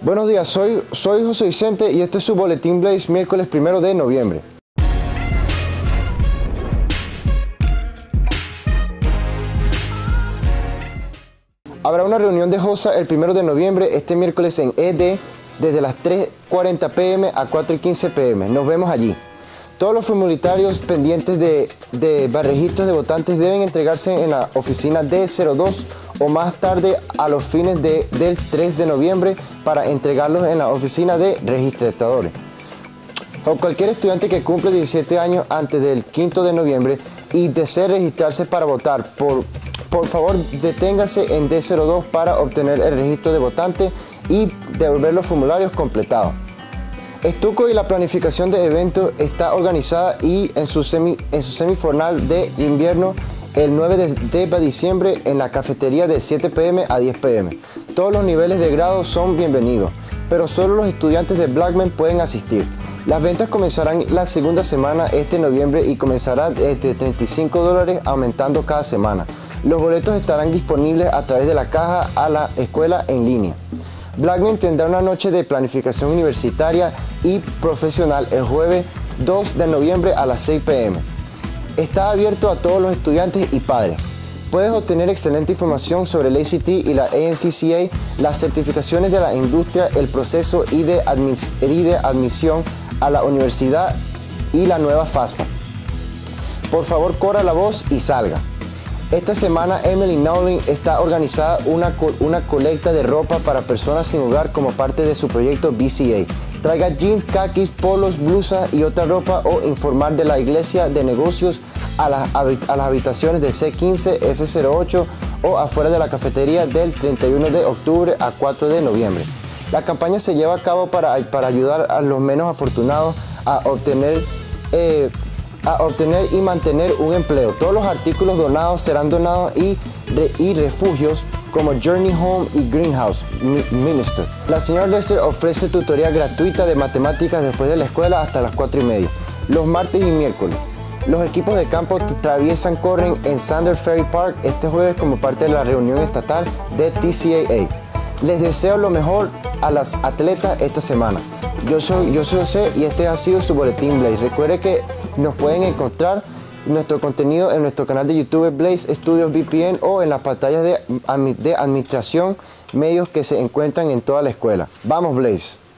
Buenos días, soy José Vicente y este es su Boletín Blaze, miércoles 1 de noviembre. Habrá una reunión de JOSA el 1 de noviembre, este miércoles en ED, desde las 3:40 p.m. a 4:15 p.m. Nos vemos allí. Todos los formularios pendientes de registros de votantes deben entregarse en la oficina D02 o más tarde a los fines del 3 de noviembre para entregarlos en la oficina de registradores. O cualquier estudiante que cumple 17 años antes del 5 de noviembre y desee registrarse para votar, por favor deténgase en D02 para obtener el registro de votante y devolver los formularios completados. Estuco y la planificación de eventos está organizada y en su semifinal de invierno el 9 de diciembre en la cafetería de 7 p.m. a 10 p.m. Todos los niveles de grado son bienvenidos, pero solo los estudiantes de Blackman pueden asistir. Las ventas comenzarán la segunda semana este noviembre y comenzará de $35 aumentando cada semana. Los boletos estarán disponibles a través de la caja a la escuela en línea. Blackman tendrá una noche de planificación universitaria y profesional el jueves 2 de noviembre a las 6 p.m. Está abierto a todos los estudiantes y padres. Puedes obtener excelente información sobre el ACT y la ANCCA, las certificaciones de la industria, el proceso y de admisión a la universidad y la nueva FAFSA. Por favor, corra la voz y salga. Esta semana Emily Nowling está organizada una colecta de ropa para personas sin hogar como parte de su proyecto BCA. Traiga jeans, khakis, polos, blusas y otra ropa o informar de la iglesia de negocios a las habitaciones de C15, F08 o afuera de la cafetería del 31 de octubre a 4 de noviembre. La campaña se lleva a cabo para ayudar a los menos afortunados a obtener y mantener un empleo. Todos los artículos donados serán donados y refugios como Journey Home y Greenhouse Minister. La señora Lester ofrece tutoría gratuita de matemáticas después de la escuela hasta las 4:30, los martes y miércoles. Los equipos de campo corren en Sander Ferry Park este jueves como parte de la reunión estatal de TCAA. Les deseo lo mejor a las atletas esta semana. Yo soy José y este ha sido su Boletín Blaze. Recuerde que nos pueden encontrar nuestro contenido en nuestro canal de YouTube Blaze Studios VPN o en las pantallas de administración, medios que se encuentran en toda la escuela. ¡Vamos Blaze!